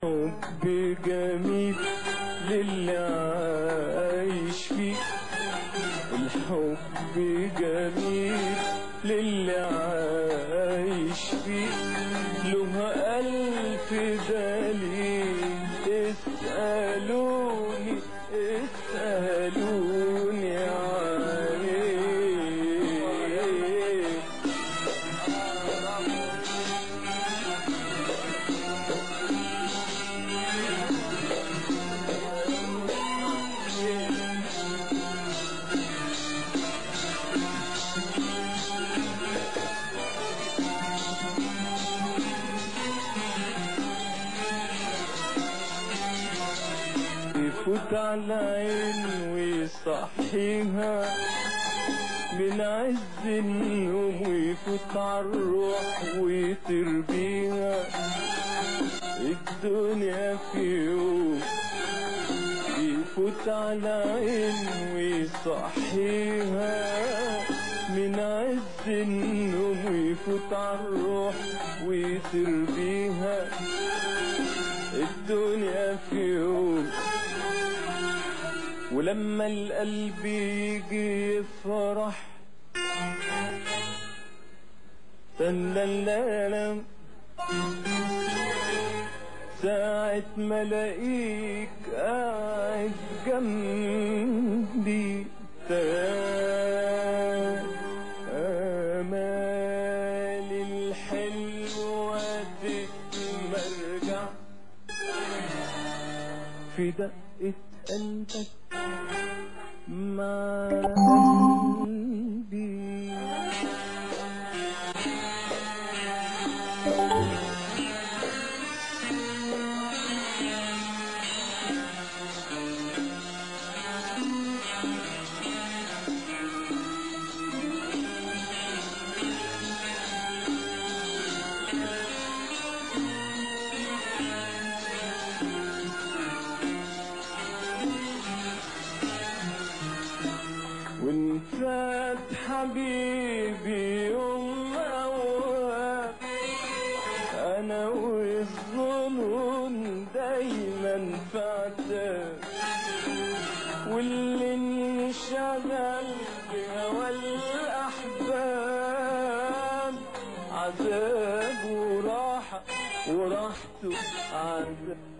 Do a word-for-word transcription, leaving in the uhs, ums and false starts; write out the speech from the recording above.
حب جميل للي عايش فيه، الحب جميل للي عايش فيه، له ألف دليل. اسألوني اسألوني عليه. يفوت على عين ويصحيها من عز النوم، ويفوت عالروح ويطير بيها الدنيا في يوم. يفوت على عين ويصحيها من عز النوم، ويفوت عالروح ويطير بيها الدنيا في يوم. ولما القلب يجي يفرح تنلللم، ساعة ما الاقيك قاعد جنبي، آمالي الحلوة تتمرجع في دقة قلبك مع قلبي. وإن فات حبيبي يوم أواب، أنا والظنون دايما فاتك، واللي انشغل بهوى الأحباب عذاب وراحة، وراحته عذاب.